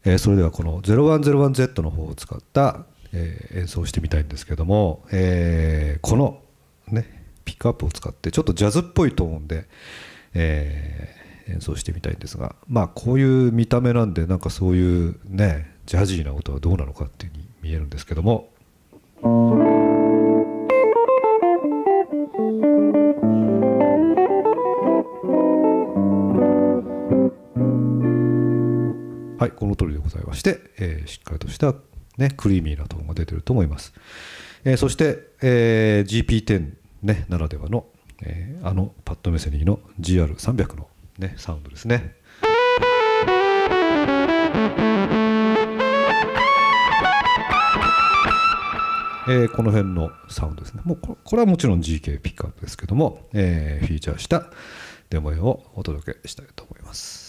それではこの 0101Z の方を使った、演奏をしてみたいんですけども、この、ね、ピックアップを使ってちょっとジャズっぽいトーンで、演奏してみたいんですが、まあこういう見た目なんでなんかそういうねジャジーな音はどうなのかっていうふうに見えるんですけども、はい、この通りでございまして、しっかりとした、ね、クリーミーなトーンが出てると思います。そして、GP10、ね、ならではの、あのパッドメセニーの GR300 の、ね、サウンドですね。この辺のサウンドですね。もうこれはもちろん GK ピックアップですけども、フィーチャーしたデモ絵をお届けしたいと思います。